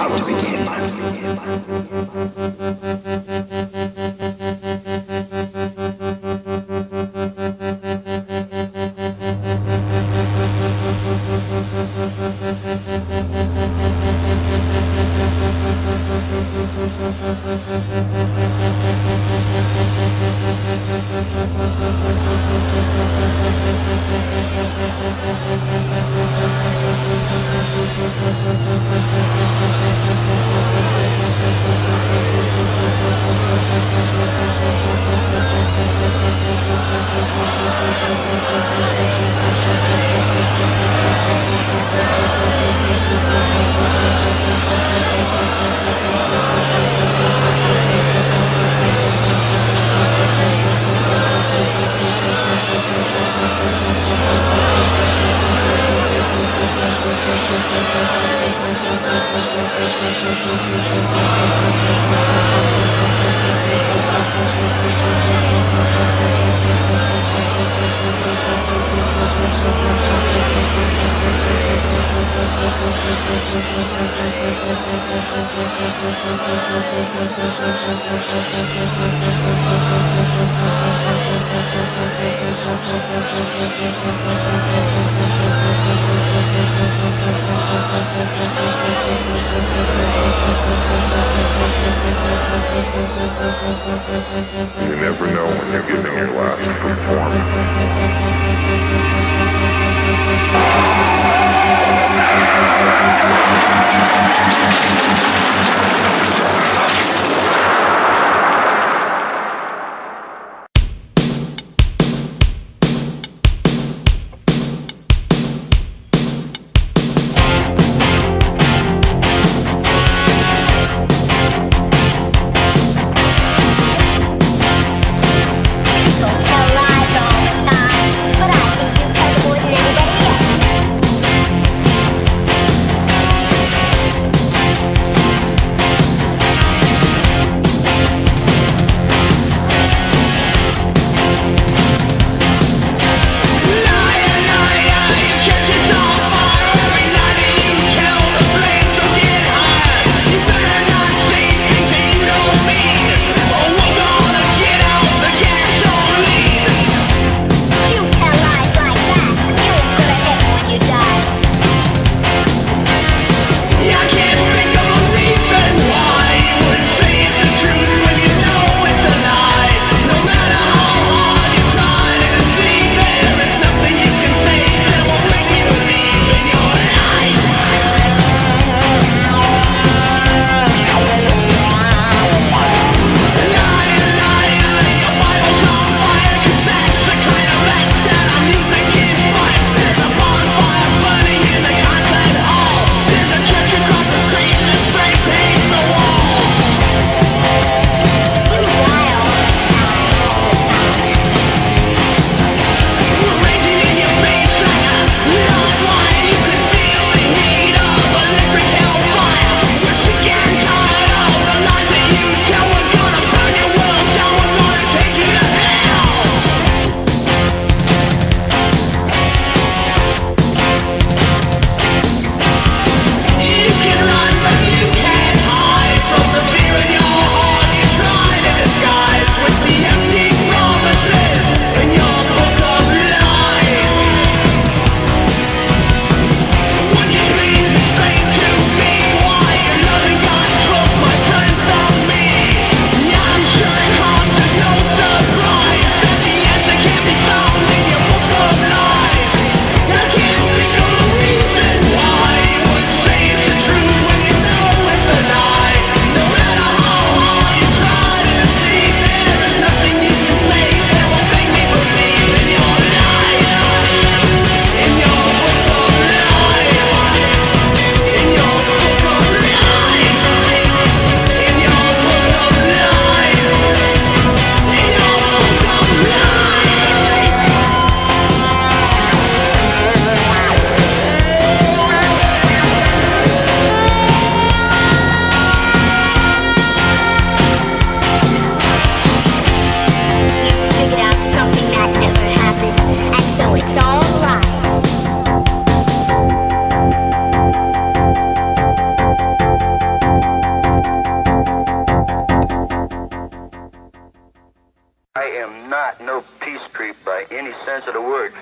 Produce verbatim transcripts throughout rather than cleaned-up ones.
about to begin. You never know when you're giving your last performance. People tell lies all the time, but I think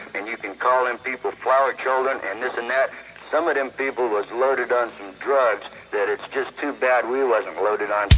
and you can call them people flower children and this and that. Some of them people was loaded on some drugs that it's just too bad we wasn't loaded on.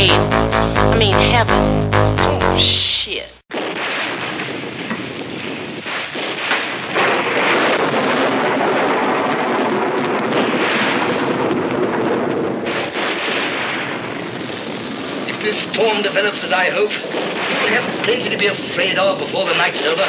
mean, I mean heaven. Oh, shit. If this storm develops as I hope, we'll have plenty to be afraid of before the night's over.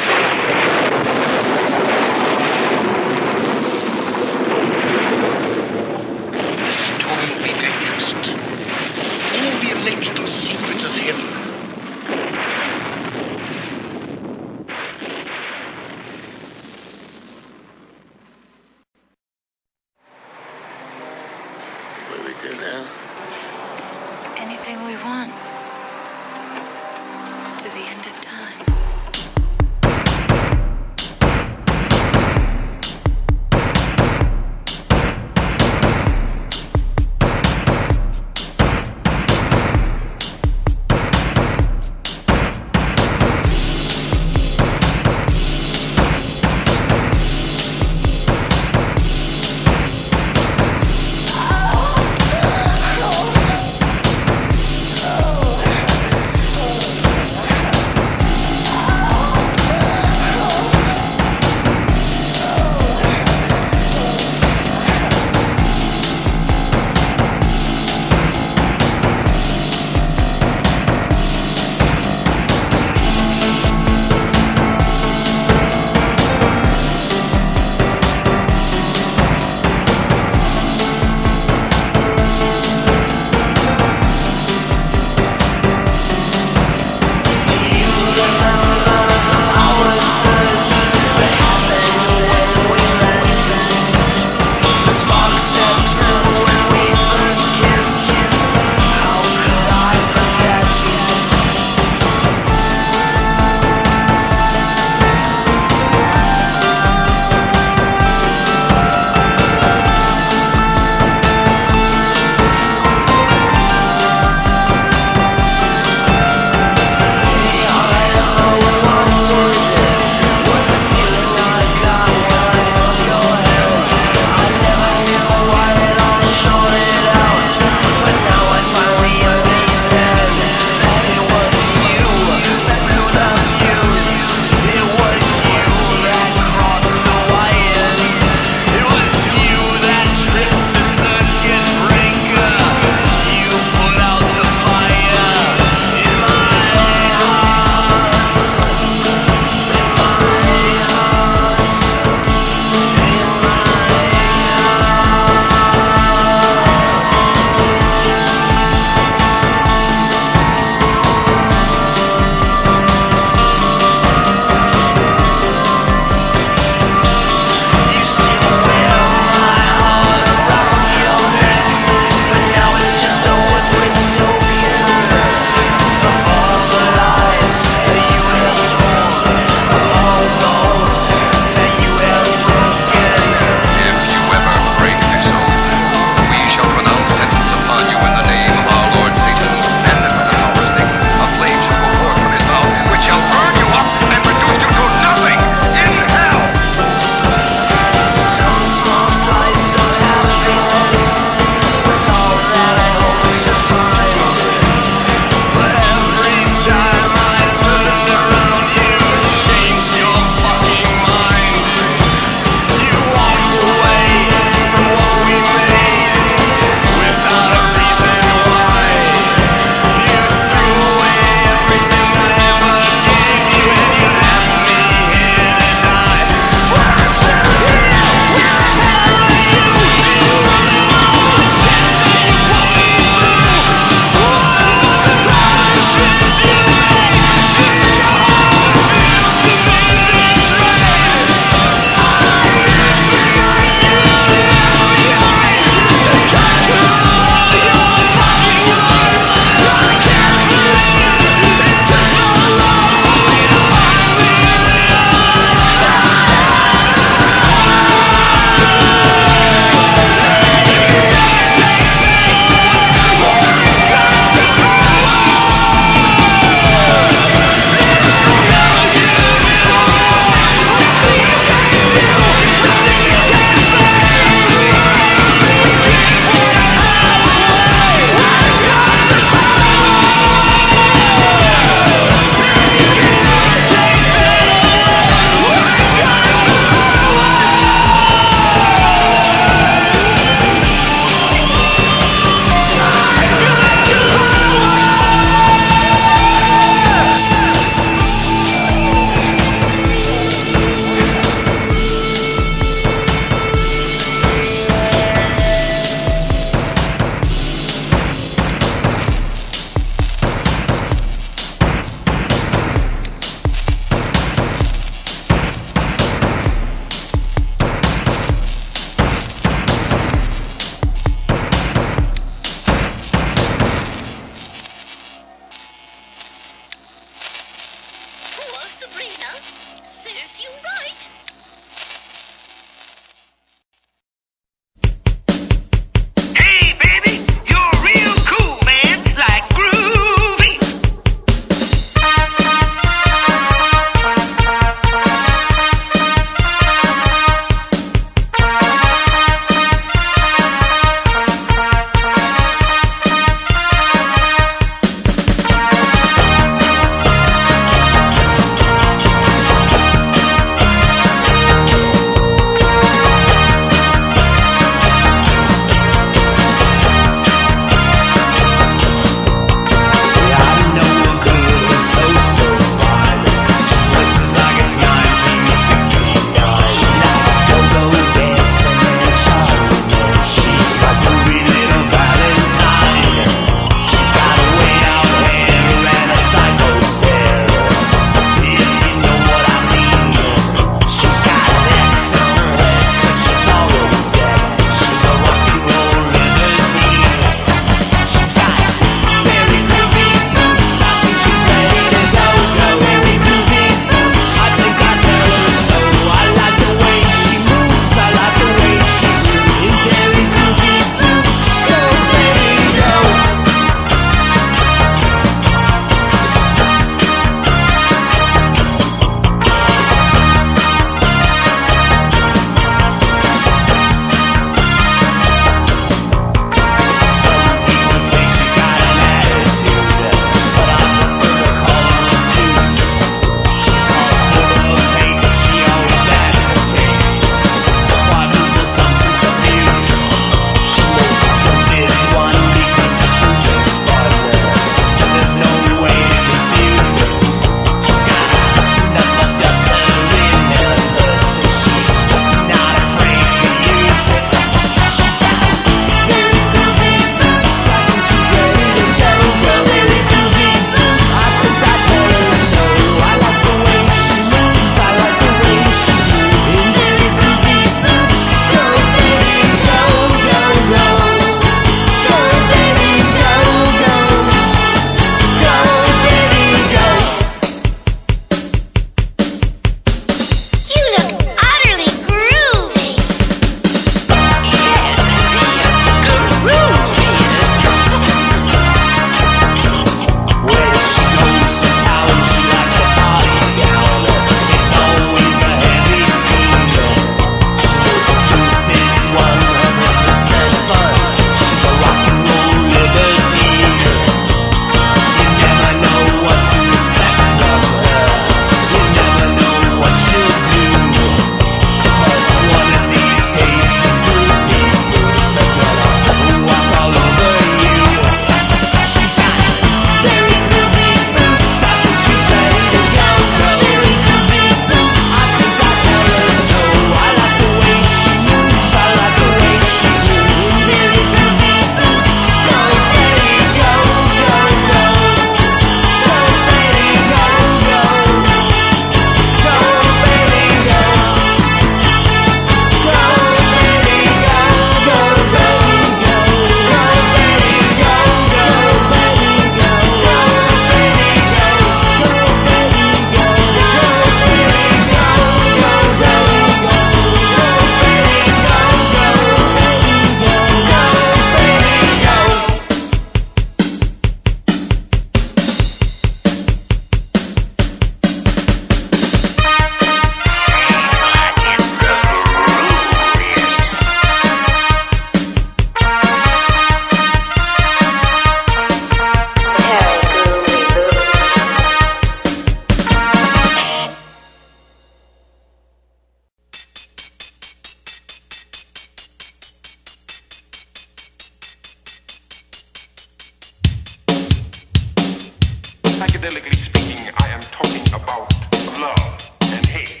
Psychedelically speaking, I am talking about love and hate.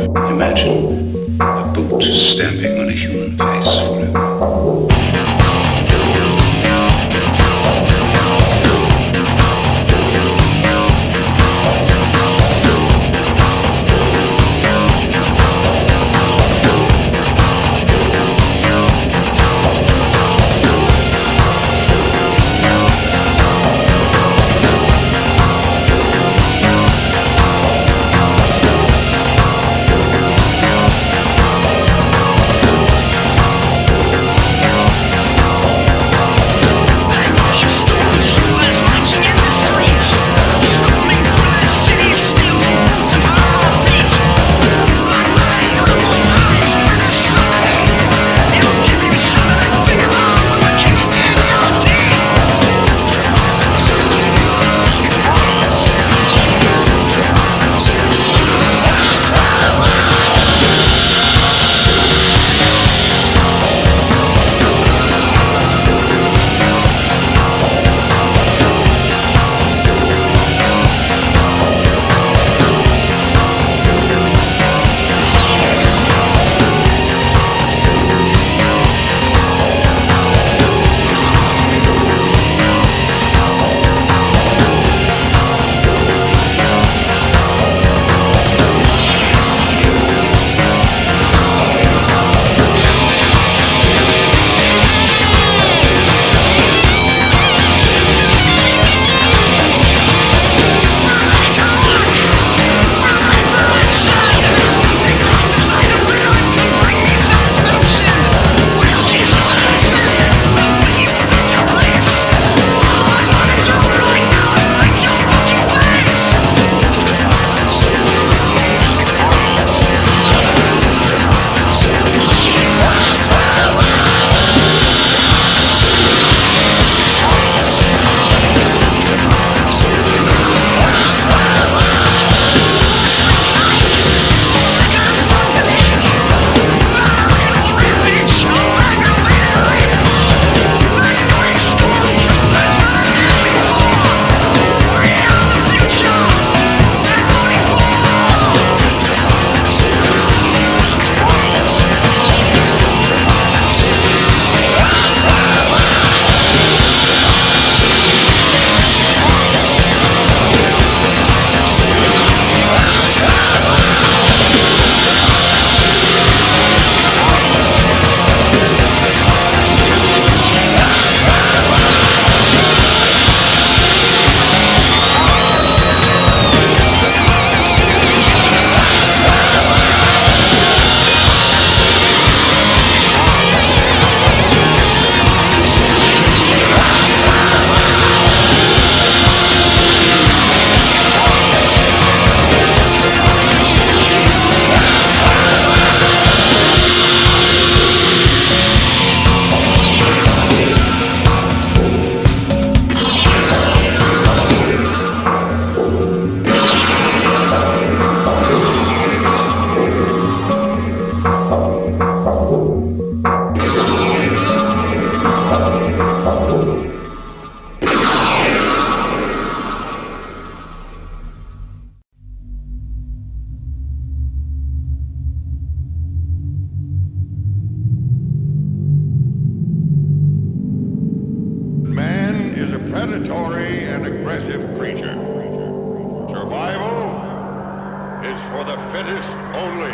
Imagine a boot stamping on a human face forever. predatory and aggressive creature. Survival is for the fittest only.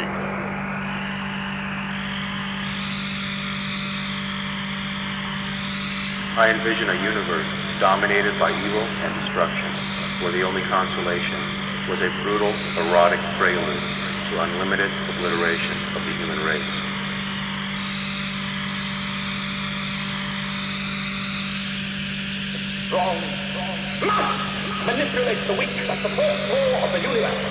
I envision a universe dominated by evil and destruction, where the only consolation was a brutal, erotic prelude to unlimited obliteration of the human race. Strong, strong. Love manipulates the weak like the fourth law of the universe.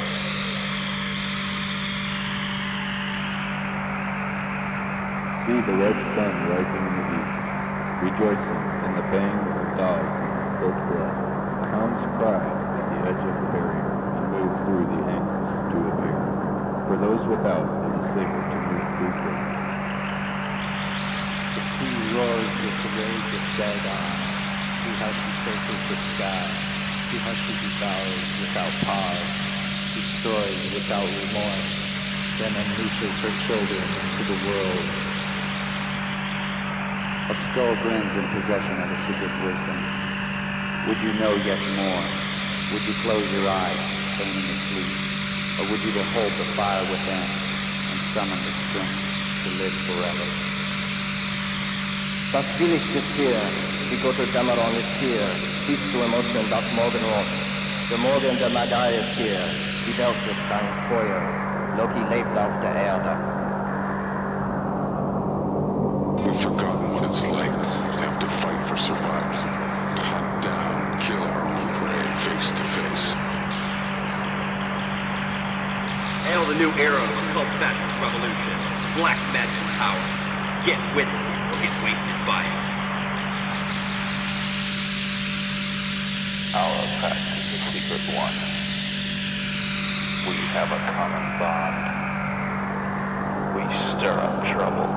See the red sun rising in the east, rejoicing in the bang of dogs and the spilt blood. The hounds cry at the edge of the barrier and move through the angles to appear. For those without, it is safer to move through caves. The sea roars with the rage of dead eye. See how she curses the sky. See how she devours without pause, destroys without remorse. then unleashes her children into the world. A skull grins in possession of a secret wisdom. Would you know yet more? Would you close your eyes, feigning asleep? Or would you behold the fire within and summon the strength to live forever? Das Zwielicht ist hier, die Gotterdämmerung ist hier. Siehst du im Osten das Morgenrot? Der Morgen der Magi ist hier, die Welt ist ein Feuer. Loki lebt auf der Erde. We've forgotten what it's like to have to fight for survival, to hunt down and kill our own prey face to face. Hail the new era of occult fascist revolution. Black magic power. Get with it or get wasted by it. Our pact is a secret one. We have a common bond. We stir up trouble.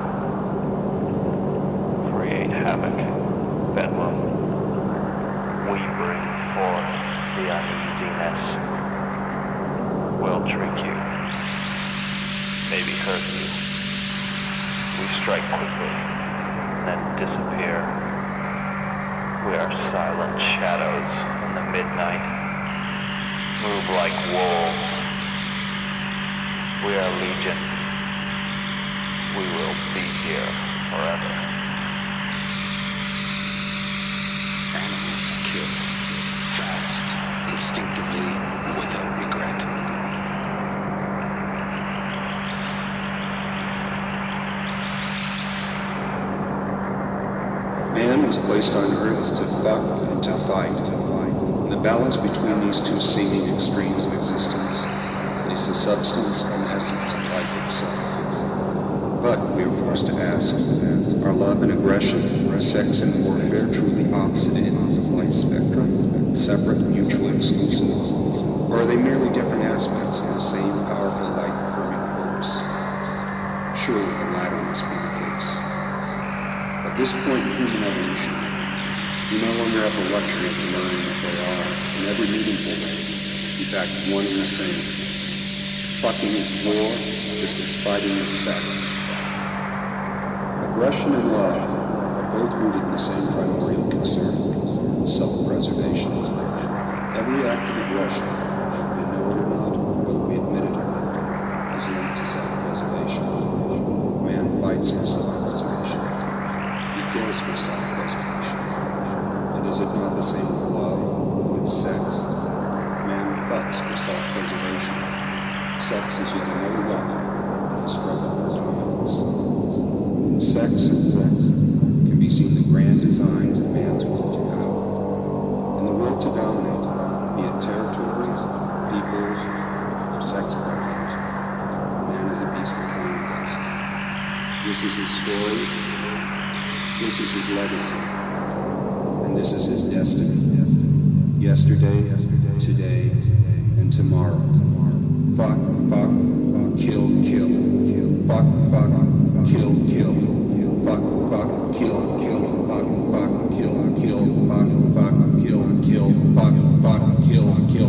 Create havoc, bedlam. We bring forth the uneasiness. We'll trick you. Maybe hurt you. We strike quickly, then disappear. We are silent shadows in the midnight. Move like wolves. We are legion. We will be here forever. Animals kill. Fast, instinctively, without regret. Man was placed on Earth to fuck and to fight. And the balance between these two seeming extremes of existence is the substance and essence of life itself. But we are forced to ask, are love and aggression, sex and warfare truly opposite ends of life spectrum, separate, mutually exclusive? Or are they merely different aspects of the same powerful life-affirming force? Surely the latter must be the case. At this point in human evolution, we no longer have the luxury of learning that they are, in every meaningful way, in fact, one and the same. Fucking is war, just as fighting is sex. Aggression and love are both rooted in the same primordial concern, self-preservation. Every act of aggression, we know it or not, whether we admit it or not, is linked to self-preservation. Man fights for self-preservation. He kills for self-preservation. And is it not the same with love, with sex? Man fucks for self-preservation. Sex is yet another weapon in the struggle for dominance. In sex and love can be seen the grand designs of man's will to power. And the will to dominate, be it territories, peoples, or sex partners, man is a beast of conquest. This is his story. This is his legacy, and this is his destiny. Yesterday, today, and tomorrow. Fuck, fuck, kill, kill. Fuck, fuck, kill, kill. Fuck, fuck, kill, kill. Fuck, fuck, kill, kill. Fuck, fuck, kill, kill. Fuck, fuck, kill, kill.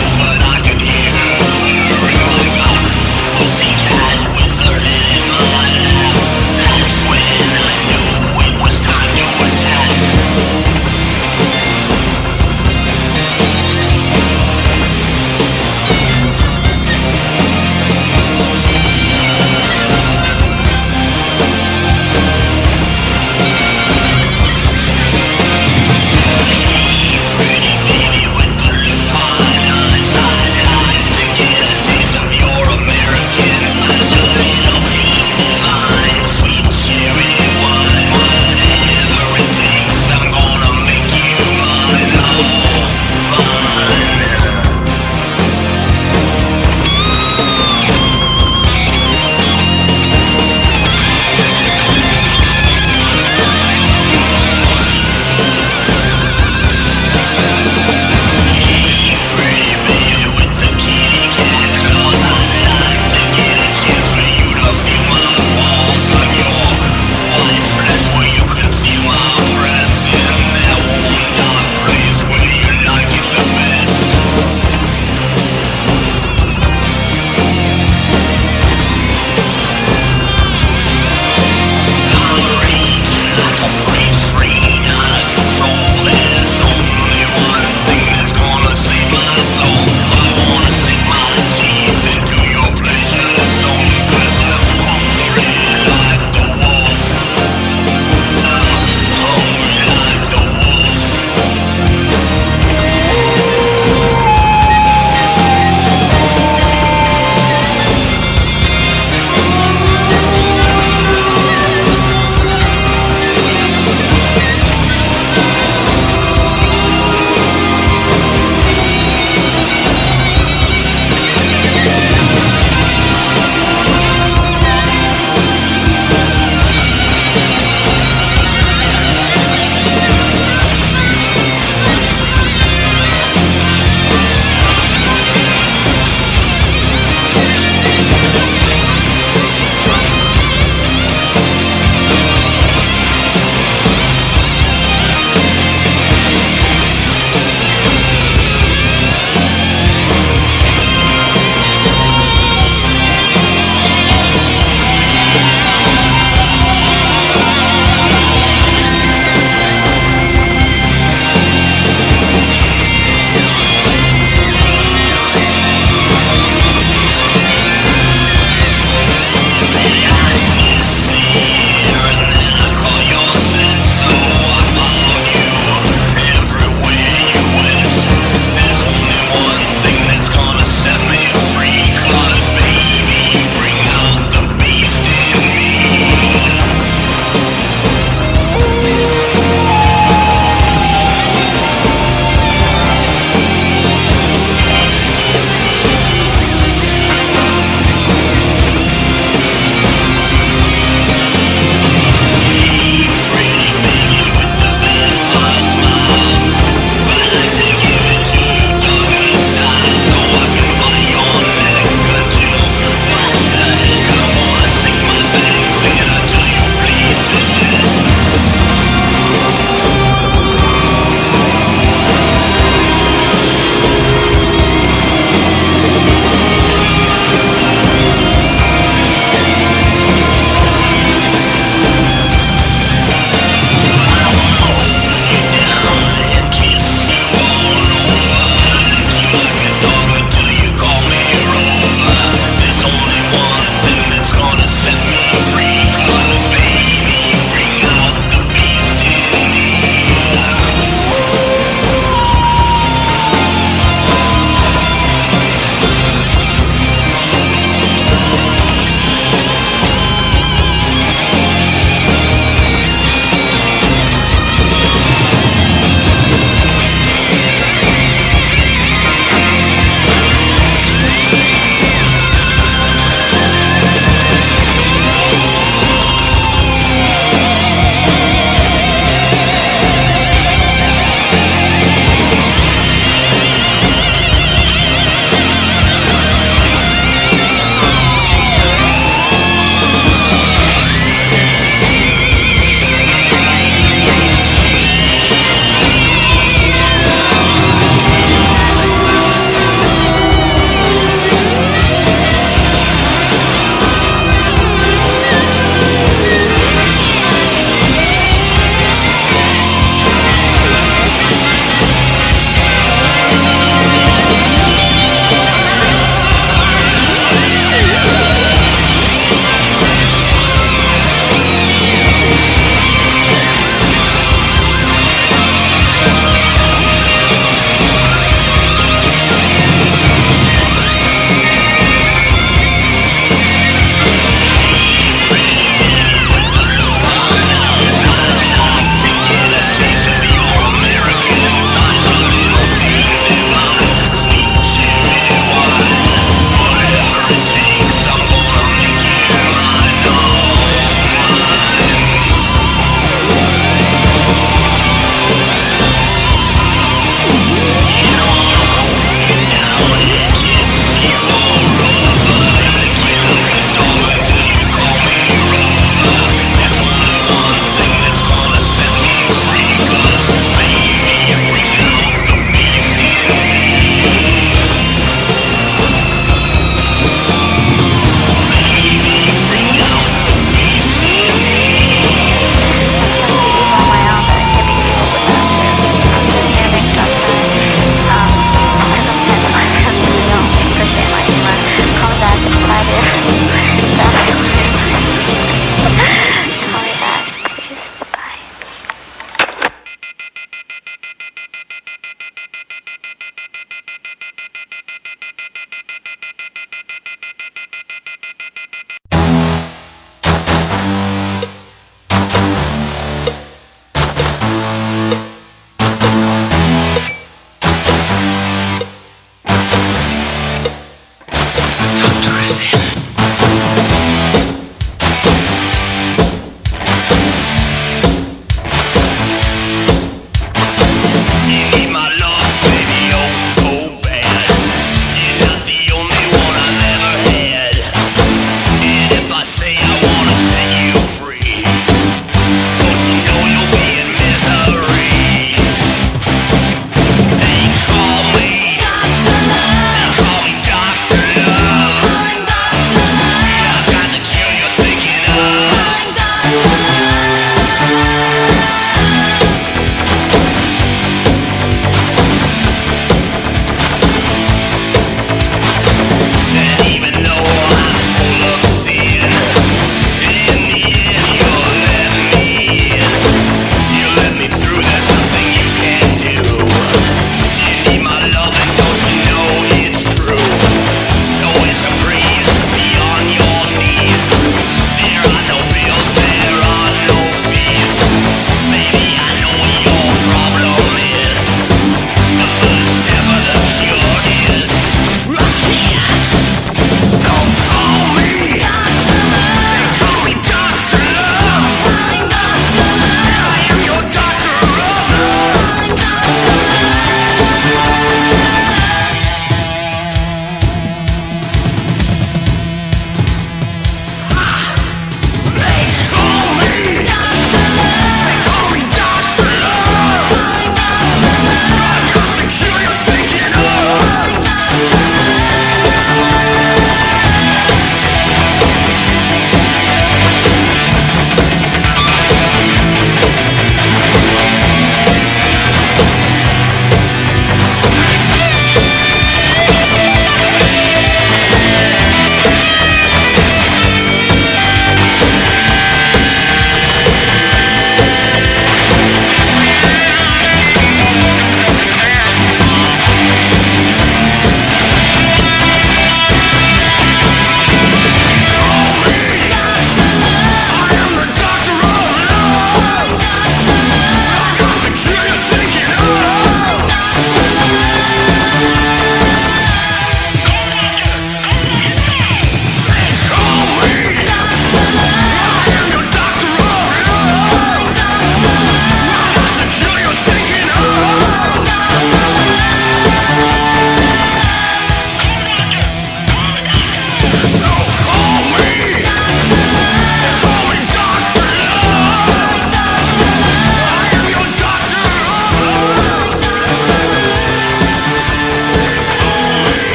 With her head in my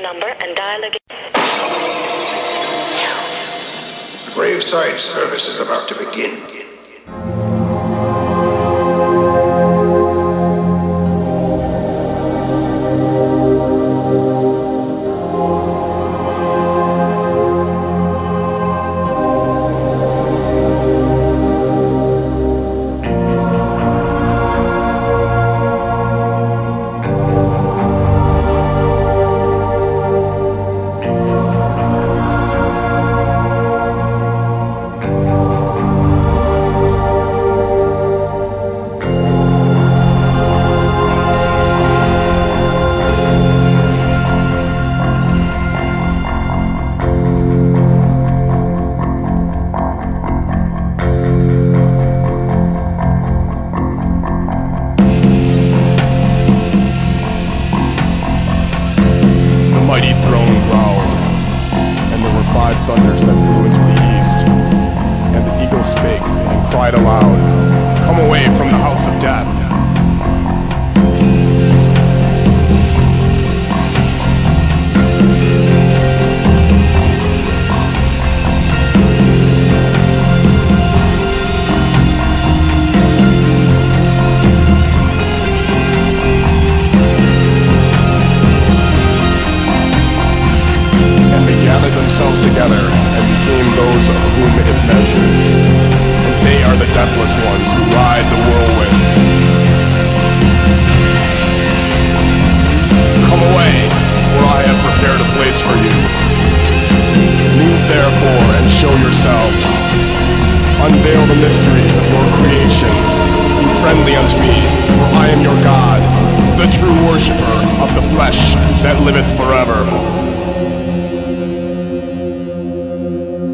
number and dial again. Graveside service is about to begin.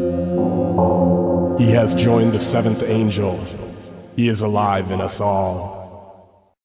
He has joined the seventh angel. He is alive in us all.